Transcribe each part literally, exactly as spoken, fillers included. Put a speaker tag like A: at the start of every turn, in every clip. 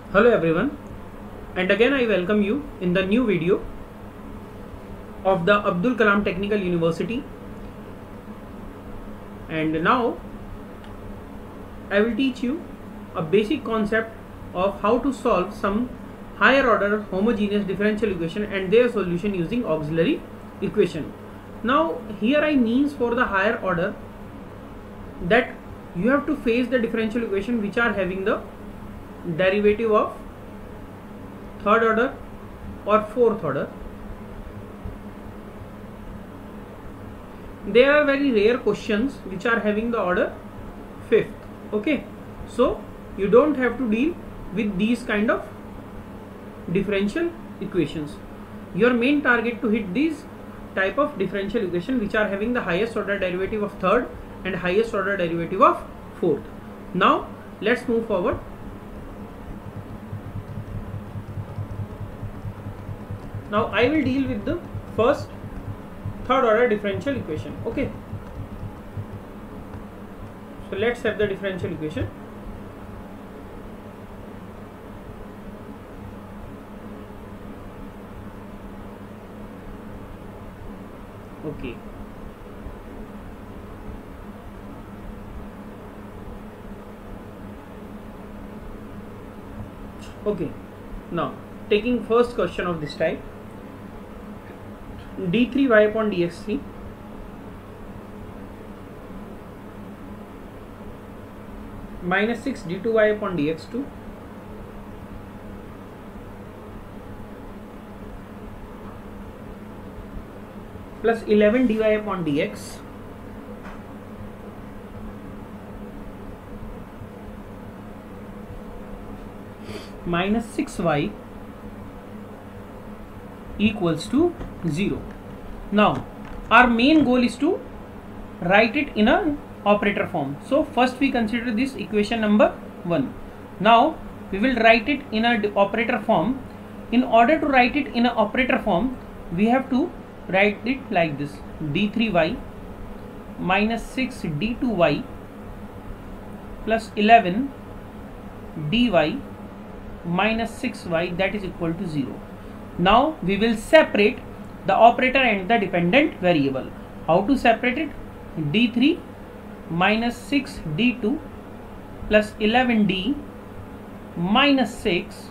A: Hello everyone, and again I welcome you in the new video of the Abdul Kalam Technical University. And now I will teach you a basic concept of how to solve some higher order homogeneous differential equation and their solution using auxiliary equation. Now here I means for the higher order that you have to face the differential equation which are having the derivative of third order or fourth order. There are very rare questions which are having the order fifth. Okay, so you don't have to deal with these kind of differential equations. Your main target to hit these type of differential equation which are having the highest order derivative of third and highest order derivative of fourth. Now let's move forward. Now I will deal with the first third order differential equation. Okay, so let's have the differential equation. Okay, okay, now taking first question of this type, d three y upon dx three minus six d two y upon dx two plus eleven dy upon dx minus six y equals to zero. Now our main goal is to write it in a operator form. So first we consider this equation number one. Now we will write it in a operator form. In order to write it in a operator form, we have to write it like this: d three y minus six d two y plus eleven dy minus six y, that is equal to zero. Now we will separate the operator and the dependent variable. How to separate it? d three minus six d two plus eleven d minus six,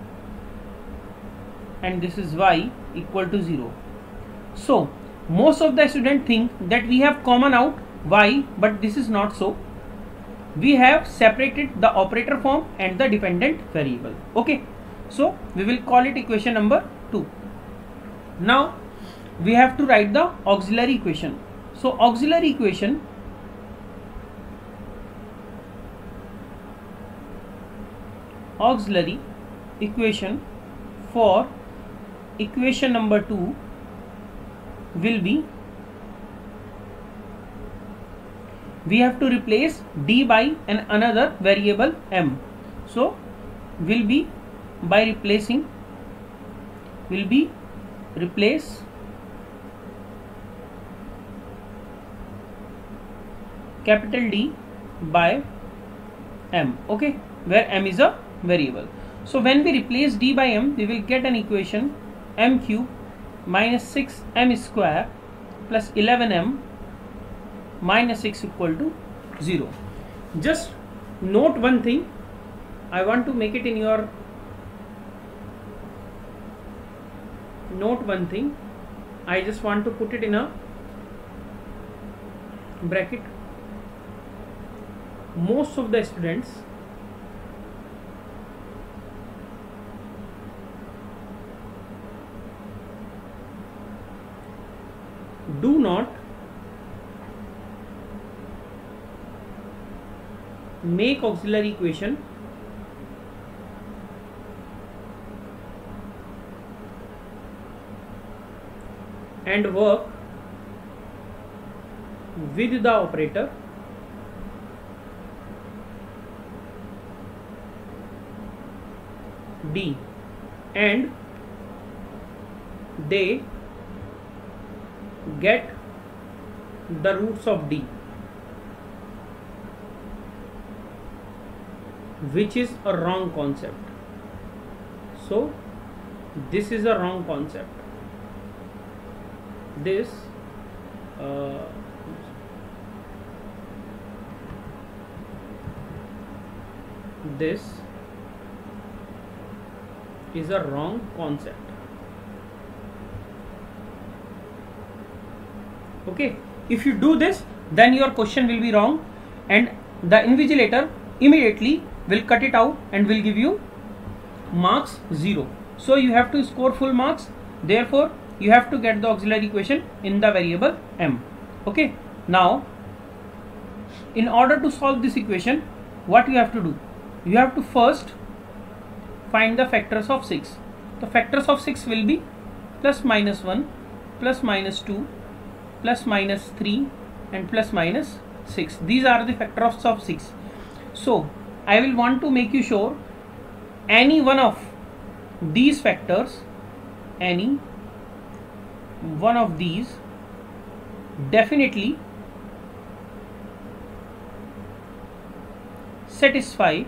A: and this is y equal to zero. So most of the students think that we have common out y, but this is not so. We have separated the operator form and the dependent variable. Okay, so we will call it equation number two. Now we have to write the auxiliary equation. So auxiliary equation auxiliary equation for equation number two will be, we have to replace d by an another variable m. So will be by replacing will be replace capital D by m. Okay, where m is a variable. So when we replace d by m, we will get an equation m cube minus six m square plus eleven m minus six equal to zero. Just note one thing, I want to make it in your note one thing I just want to put it in a bracket. Most of the students do not make auxiliary equation and work with the operator d, and they get the roots of d. which is a wrong concept. So this is a wrong concept. This uh, this is a wrong concept. Okay, if you do this, then your question will be wrong, and the invigilator immediately will cut it out and will give you marks zero. So you have to score full marks. Therefore you have to get the auxiliary equation in the variable m. Okay, now in order to solve this equation, what you have to do? You have to first find the factors of six. The factors of six will be plus minus one, plus minus two, plus minus three, and plus minus six. These are the factors of six. So I will want to make you sure any one of these factors, any one of these definitely satisfy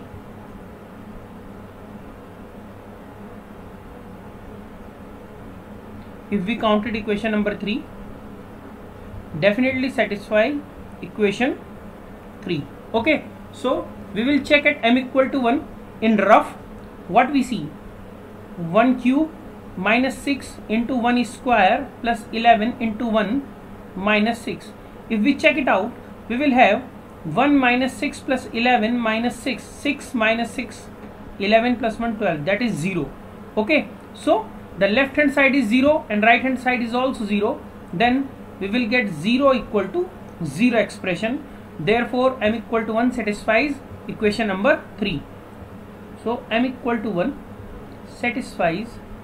A: if we counted equation number three, definitely satisfy equation three. Okay, so we will check at m equal to one. In rough, what we see, one cube minus six into one square plus eleven into one minus six. If we check it out, we will have one minus six plus eleven minus six, six minus six, eleven plus one, twelve, that is zero. Okay, so the left hand side is zero and right hand side is also zero. Then we will get zero equal to zero expression. Therefore m equal to one satisfies equation number three. So m equal to one satisfies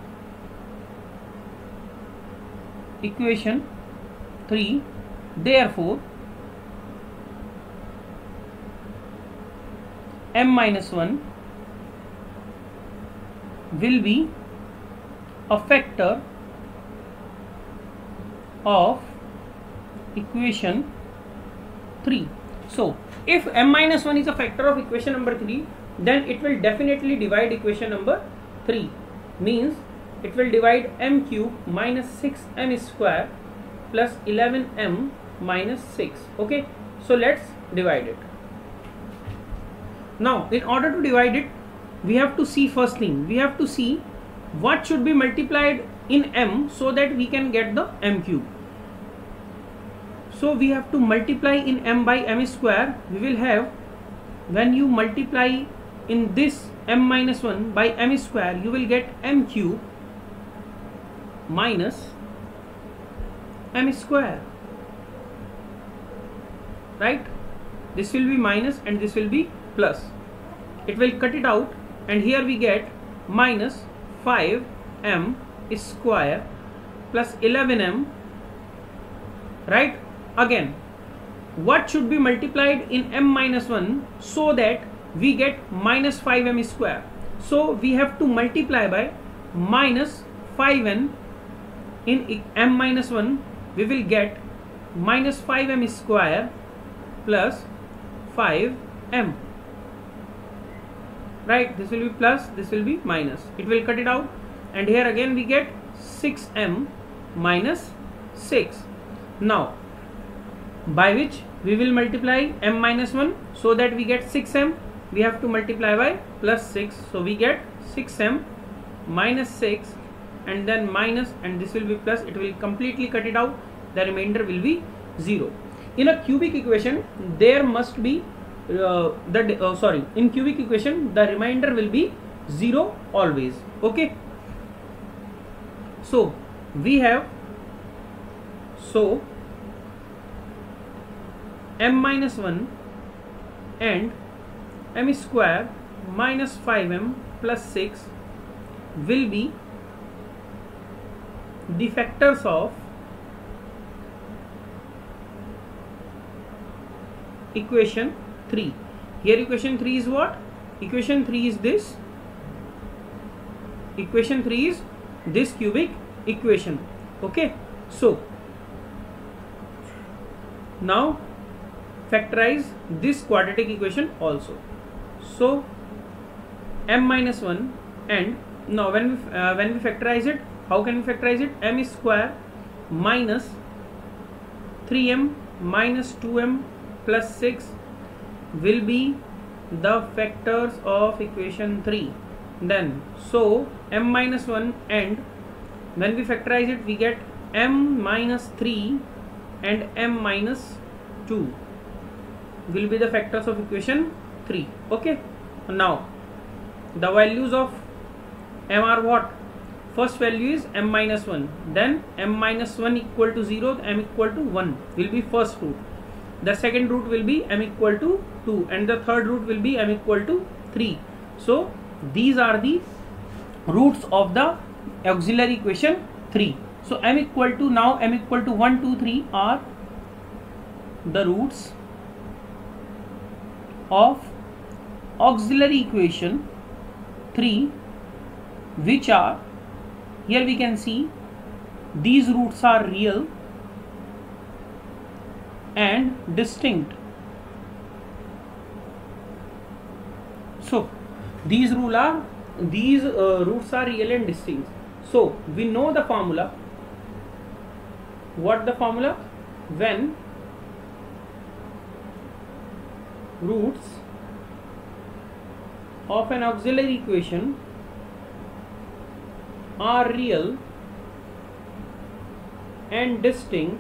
A: equation three. Therefore m minus one will be a factor of equation three. So if m minus one is a factor of equation number three, then it will definitely divide equation number three. Means it will divide m cube minus six m square plus eleven m minus six. Okay, so let's divide it. Now in order to divide it, we have to see first thing, we have to see what should be multiplied in m so that we can get the m cube. So we have to multiply in m by m square. We will have, when you multiply in this m minus one by m square, you will get m cube minus m square, right? This will be minus and this will be plus. It will cut it out, and here we get minus five m square plus eleven m, right? Again, what should be multiplied in m minus one so that we get minus five m square? So we have to multiply by minus five n in m minus one. We will get minus five m square plus five m, right? This will be plus, this will be minus. It will cut it out, and here again we get six m minus six. Now by which we will multiply m minus one so that we get six m. We have to multiply by plus six, so we get six m minus six, and then minus, and this will be plus. It will completely cut it out. The remainder will be zero. In a cubic equation, there must be uh, the uh, sorry in cubic equation the remainder will be zero always. Okay, so we have, so m minus one and m square minus five m plus six will be the factors of equation three. Here equation three is what? Equation three is this. Equation three is this cubic equation. Okay, so now factorize this quadratic equation also. So m minus one and no, when we uh, when we factorize it, how can we factorize it? M square minus three m minus two m plus six will be the factors of equation three. Then so m minus one, and when we factorize it we get m minus three and m minus two will be the factors of equation three. Okay, now the values of m are what? First value is m minus one, then m minus one equal to zero, m equal to one will be first root. The second root will be m equal to two, and the third root will be m equal to three. So these are the roots of the auxiliary equation three. So m equal to, now m equal to one, two, three are the roots of auxiliary equation three, which are, here we can see these roots are real and distinct. So these rule are these uh, roots are real and distinct. So we know the formula. What the formula? When roots of an auxiliary equation are real and distinct,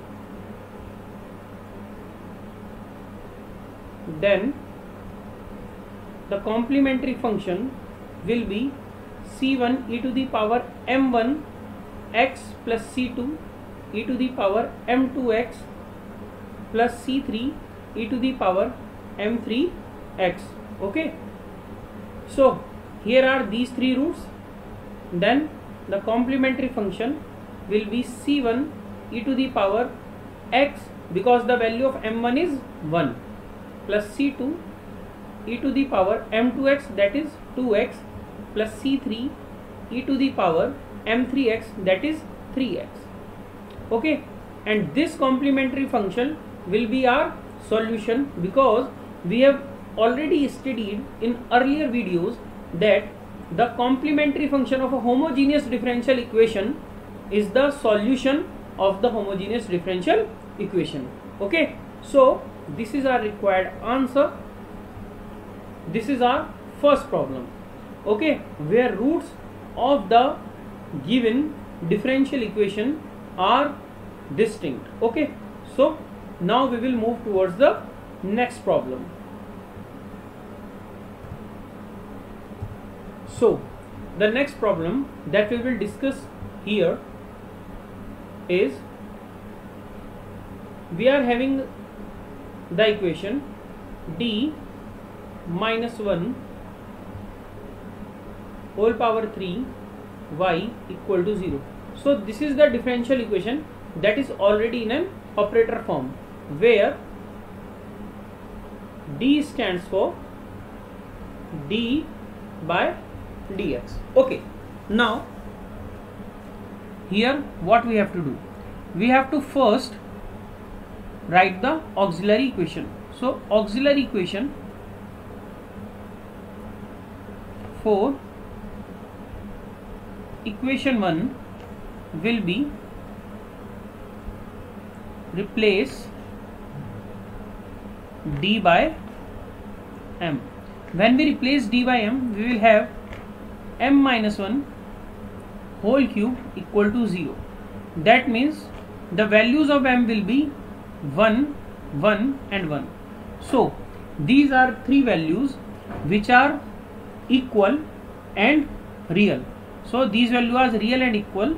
A: then the complementary function will be c one e to the power m one x plus c two e to the power m two x plus c three e to the power m three x. Okay, so here are these three roots. Then the complementary function will be c one e to the power x, because the value of m one is one, plus c two e to the power m two x, that is two x, plus c three e to the power m three x, that is three x. Okay, and this complementary function will be our solution, because we have already studied in earlier videos that the complementary function of a homogeneous differential equation is the solution of the homogeneous differential equation. Okay, so this is our required answer. This is our first problem. Okay, where roots of the given differential equation are distinct. Okay, so now we will move towards the next problem. So the next problem that we will discuss here is, we are having the equation d minus one whole power three y equal to zero. So this is the differential equation that is already in an operator form, where d stands for d by dx. Okay, now here what we have to do? We have to first write the auxiliary equation. So auxiliary equation for equation one will be, replace d by m. When we replace d by m, we will have m minus one whole cube equal to zero. That means the values of m will be one, one and one. So these are three values which are equal and real. So these values are real and equal.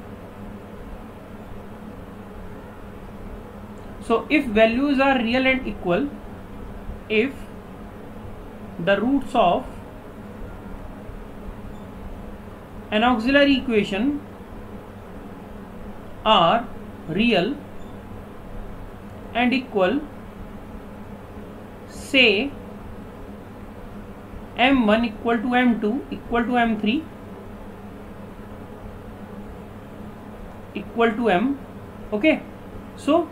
A: So if values are real and equal, if the roots of an auxiliary equation are real and equal, say m one equal to m two equal to m three equal to m. Okay, so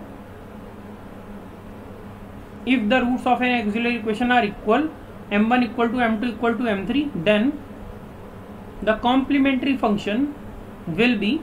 A: if the roots of an auxiliary equation are equal, m one equal to m two equal to m three, then the complementary function will be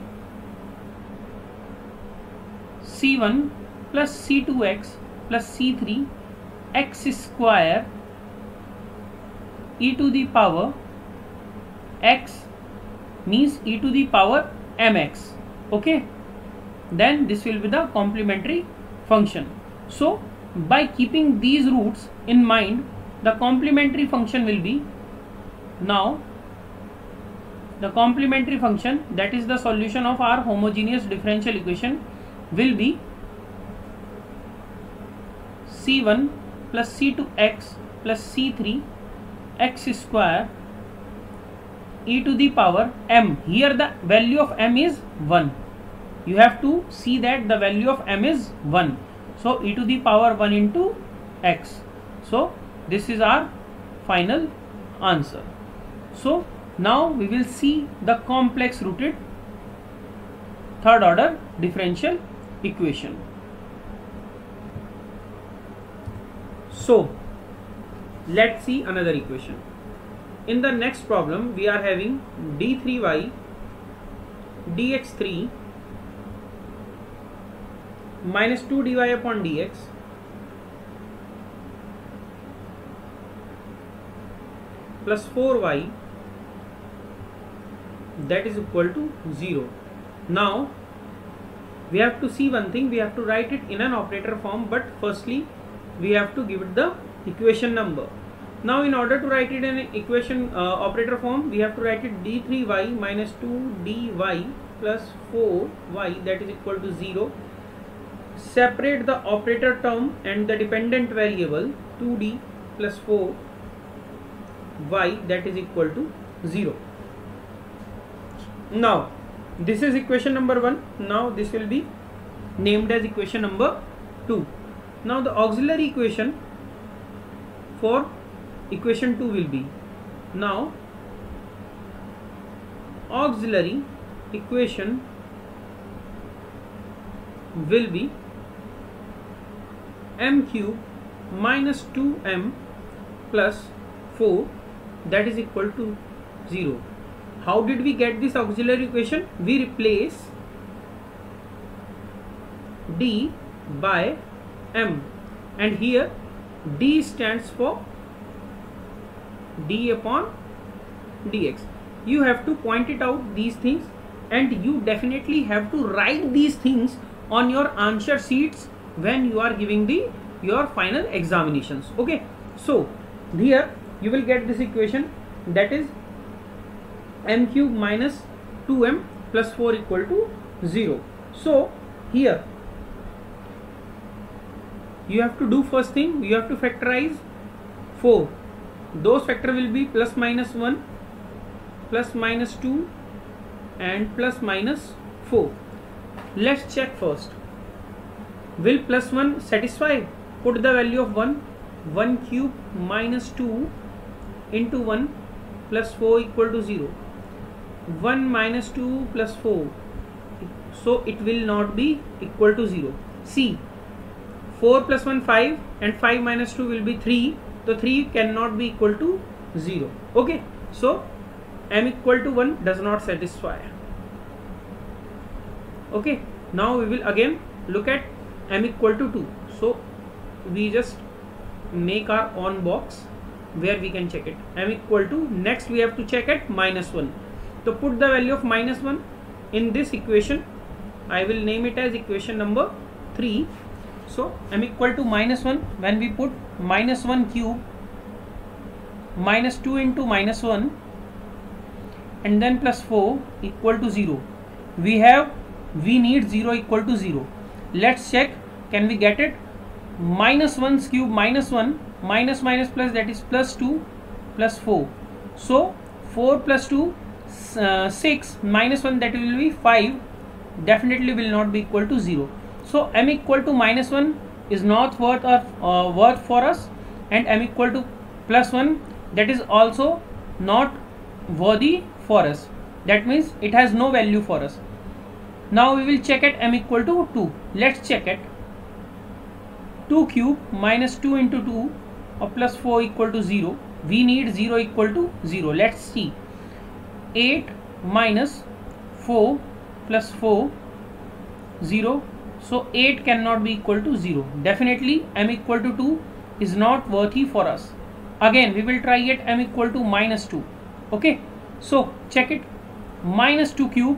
A: c one plus c two x plus c three x square e to the power x means e to the power mx. Okay, then this will be the complementary function. So by keeping these roots in mind, the complementary function will be, now the complementary function, that is the solution of our homogeneous differential equation, will be c one plus c two x plus c three x square e to the power m. Here the value of m is one. You have to see that the value of m is one. So e to the power one into x. So this is our final answer. So now we will see the complex rooted third order differential equation. So let's see another equation. In the next problem we are having d three y dx three minus two dy upon dx plus four y that is equal to zero. Now we have to see one thing, we have to write it in an operator form, but firstly we have to give it the equation number. Now in order to write it in an equation uh, operator form, we have to write it d three y minus two dy plus four y that is equal to zero. Separate the operator term and the dependent variable two d plus four y that is equal to zero. Now this is equation number one. Now this will be named as equation number two. Now the auxiliary equation for equation two will be, now auxiliary equation will be m cube minus two m plus four that is equal to zero. How did we get this auxiliary equation? We replace d by m, and here d stands for d upon dx. You have to point it out these things, and you definitely have to write these things on your answer sheets when you are giving the your final examinations. Okay, so here you will get this equation, that is m cube minus two m plus four equal to zero. So here you have to do first thing, you have to factorize four. Those factor will be plus minus one, plus minus two and plus minus four. Let's check first. Will plus one satisfy? Put the value of one. one cube minus two into one plus four equal to zero. one minus two plus four. So it will not be equal to zero. See, four plus one five and five minus two will be three. So three cannot be equal to zero. Okay, so m equal to one does not satisfy. Okay, now we will again look at m equal to two. So we just make our on box where we can check it. M equal to, next we have to check at minus one. So put the value of minus one in this equation. I will name it as equation number three. So m equal to minus one, when we put minus one cube minus two into minus one and then plus four equal to zero. We have, we need zero equal to zero. Let's check, can we get it? Minus one's cube minus one, minus minus plus, that is plus two plus four. So four plus two, uh, six, minus one, that will be five, definitely will not be equal to zero. So m equal to minus one is not worth of uh, worth for us, and m equal to plus one, that is also not worthy for us. That means it has no value for us. Now we will check at m equal to two. Let's check it. two cube minus two into two or plus four equal to zero. We need zero equal to zero. Let's see. eight minus four plus four, zero. So eight cannot be equal to zero. Definitely m equal to two is not worthy for us. Again we will try at m equal to minus two. Okay, so check it. Minus two cube,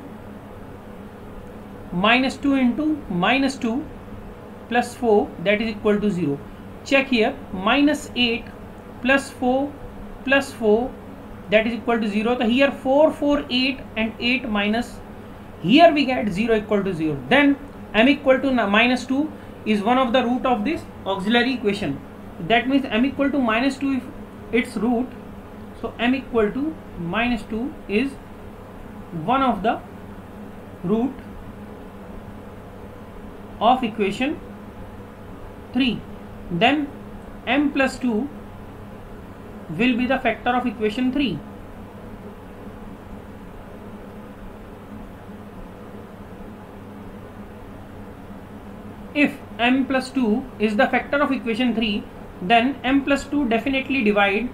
A: minus two into minus two plus four, that is equal to zero. Check here, minus eight plus four plus four, that is equal to zero. So here four, four, eight and eight minus, here we get zero equal to zero. Then m equal to minus two is one of the root of this auxiliary equation. That means m equal to minus two if its root. So m equal to minus two is one of the root of equation three. Then m plus two will be the factor of equation three. If m plus two is the factor of equation three, then m plus two definitely divide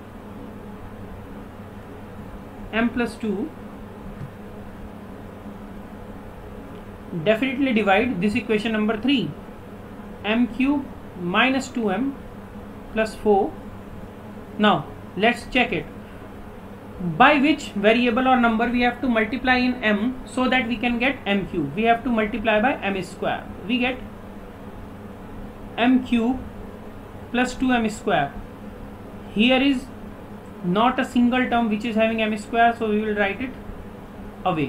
A: m plus two definitely divide this equation number three, m cube minus two m plus four. Now let's check it. By which variable or number we have to multiply in m so that we can get m cube? We have to multiply by m square. We get m cube plus two m square. Here is not a single term which is having m square, so we will write it away.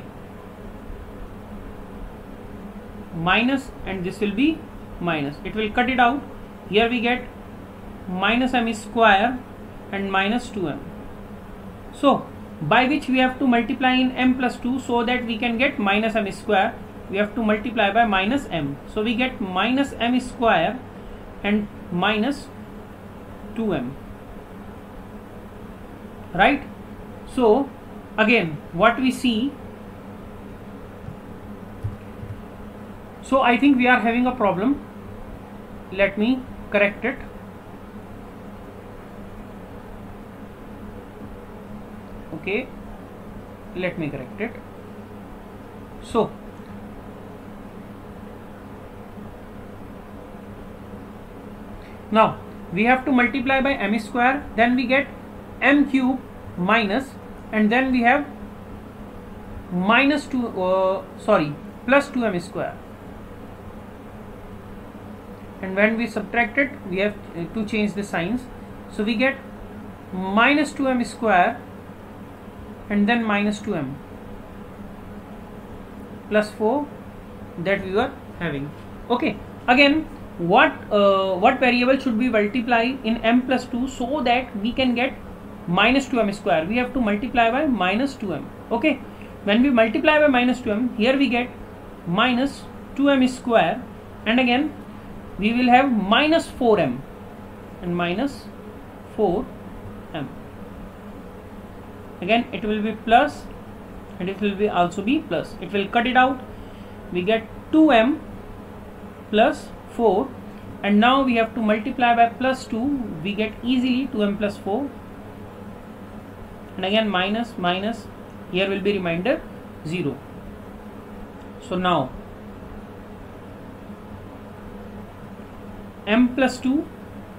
A: Minus, and this will be minus. It will cut it out. Here we get minus m square and minus two m. So by which we have to multiply in m plus two so that we can get minus m square, we have to multiply by minus m. So we get minus m square and minus two m, right? So again what we see, so I think we are having a problem. Let me correct it. Okay, let me correct it. So now we have to multiply by m square, then we get m cube minus, and then we have minus two, uh, sorry, plus two m square. And when we subtract it, we have to change the signs. So we get minus two m square and then minus two m plus four that we were having. Okay, again what uh, what variable should we multiply in m plus two so that we can get minus two m square? We have to multiply by minus two m. Okay, when we multiply by minus two m, here we get minus two m square, and again we will have minus four m and minus four m. Again it will be plus and it will be also be plus. It will cut it out. We get two m plus four, and now we have to multiply by plus two. We get easily two m plus four, and again minus minus, here will be remainder zero. So now m plus two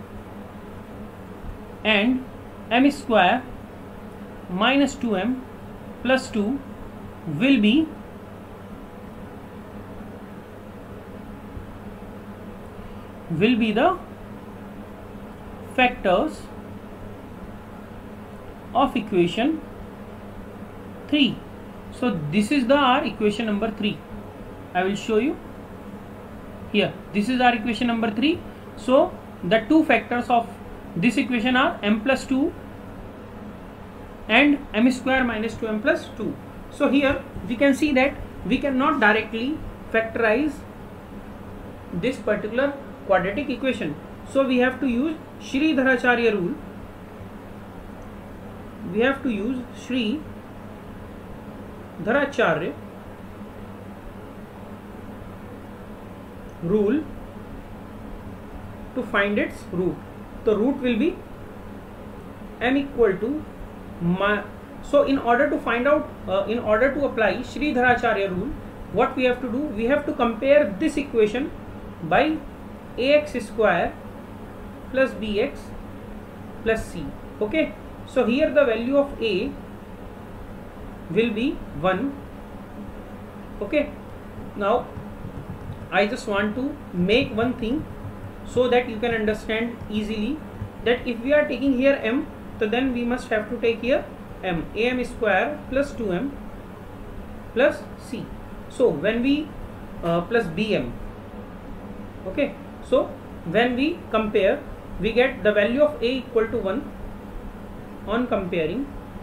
A: and m square minus two m plus two will be will be the factors of equation three. So this is the our equation number three. I will show you here. This is our equation number three. So the two factors of this equation are m plus two and m square minus two m plus two. So here we can see that we cannot directly factorize this particular quadratic equation. So we have to use Sridharacharya rule. We have to use Sridharacharya rule to find its root. The root will be m equal to So in order to find out, uh, in order to apply Sridharacharya rule, what we have to do, we have to compare this equation by ax square plus bx plus c. Okay, so here the value of a will be one. Okay, now I just want to make one thing so that you can understand easily, that if we are taking here m, so then we must have to take here m, am square plus two m plus c. So when we uh, plus bm, okay, so when we compare, we get the value of a equal to one on comparing.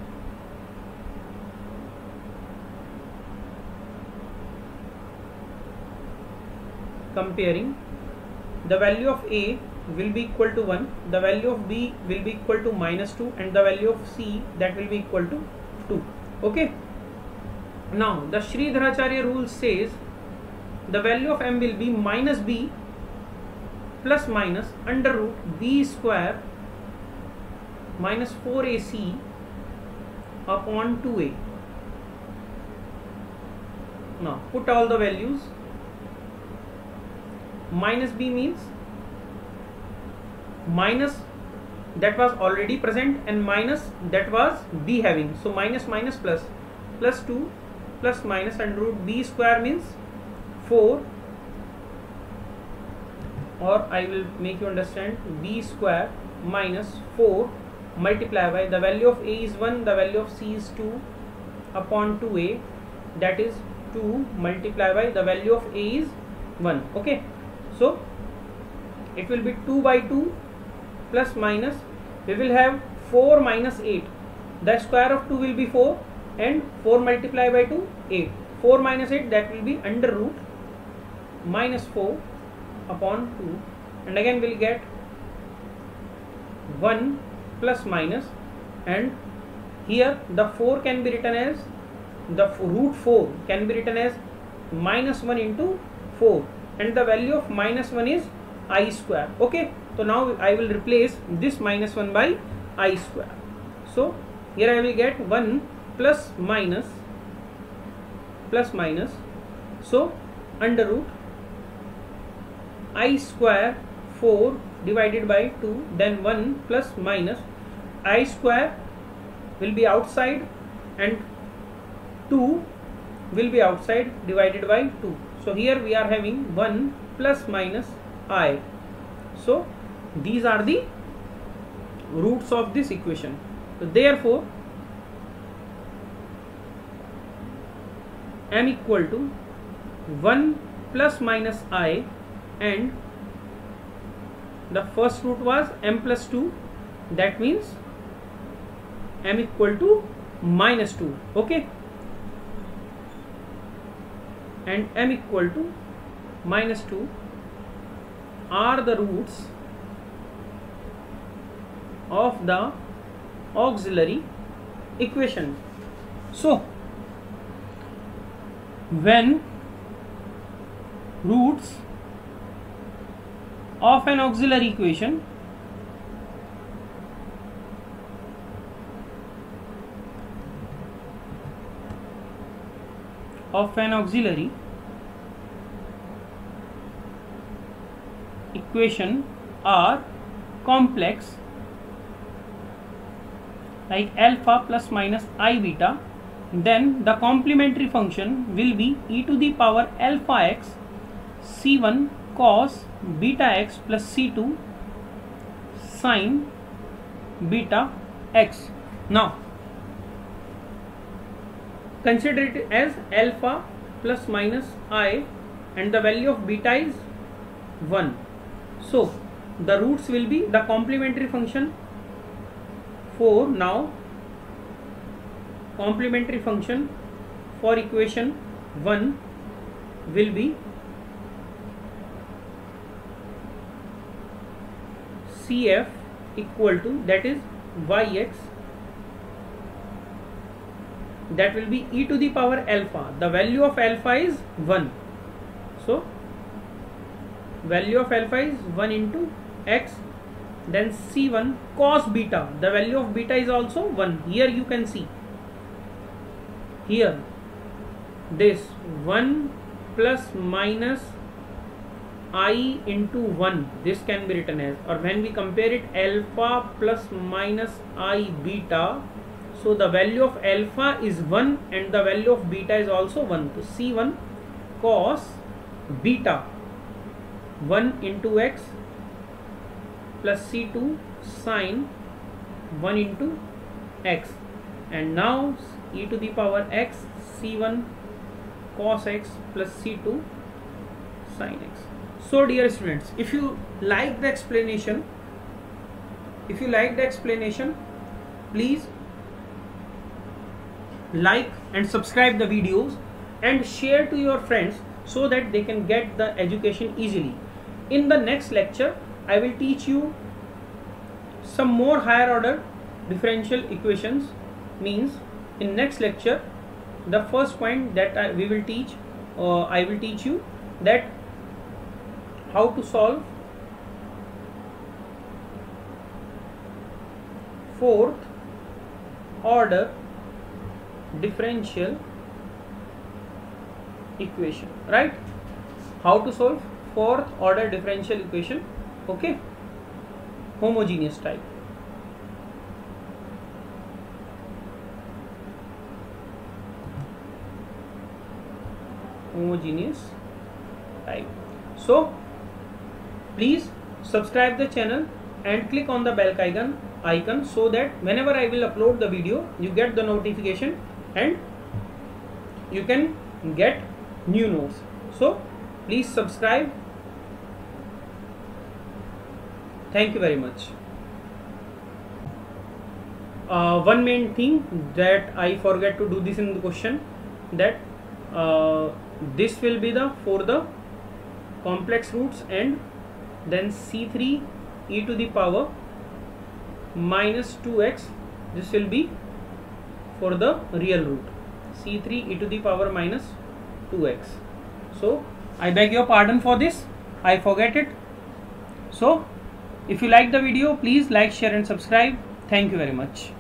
A: Comparing, the value of a will be equal to one, the value of b will be equal to minus two, and the value of c, that will be equal to two. Okay, now the Sridharacharya rule says the value of m will be minus b plus minus under root b square minus four a c upon two a. Now put all the values. Minus b means minus that was already present and minus that was b having, so minus minus plus, plus two plus minus under root b square means four, or I will make you understand, b square minus four multiply by the value of a is one, the value of c is two upon two a, that is two multiply by the value of a is one. Okay, so it will be two by two plus minus, we will have four minus eight, the square of two will be four, and four multiplied by two, eight, four minus eight, that will be under root minus four upon two, and again we will get one plus minus, and here the four can be written as, the root four can be written as minus one into four, and the value of minus one is I square. Okay, so now I will replace this minus one by I square. So here I will get one plus minus plus minus, so under root I square four divided by two, then one plus minus I square will be outside and two will be outside divided by two. So here we are having one plus minus I. So these are the roots of this equation. So therefore m equal to one plus minus I, and the first root was m plus two, that means m equal to minus two. Okay, and m equal to minus two are the roots of the auxiliary equation. So when roots of an auxiliary equation of an auxiliary equation are complex, like alpha plus minus I beta, then the complementary function will be e to the power alpha x c one cos beta x plus c two sin beta x. Now consider it as alpha plus minus I, and the value of beta is one. So the roots will be the complementary function for, now complementary function for equation one will be C F equal to, that is yx, that will be e to the power alpha, the value of alpha is one, so value of alpha is one into x, then c one cos beta, the value of beta is also one. Here you can see here this one plus minus I into one, this can be written as, or when we compare it alpha plus minus I beta, so the value of alpha is one and the value of beta is also one. So C one cos beta one into x plus C two sin one into x, and now e to the power x C one cos x plus C two sin x. So dear students, if you like the explanation, if you like the explanation, please like and subscribe the videos and share to your friends so that they can get the education easily. In the next lecture, I will teach you some more higher order differential equations. Means in next lecture, the first point that I, we will teach, uh, I will teach you that how to solve fourth order differential equation, right? How to solve fourth order differential equation, okay, homogeneous type. Homogeneous type. So please subscribe the channel and click on the bell icon icon so that whenever I will upload the video, you get the notification and you can get new notes. So please subscribe. Thank you very much. Uh, one main thing that I forget to do this in the question, that uh, this will be the for the complex roots, and then C three e to the power minus two x, this will be for the real root, C three e to the power minus two x. So I beg your pardon for this, I forget it. So if you like the video, please like, share and subscribe. Thank you very much.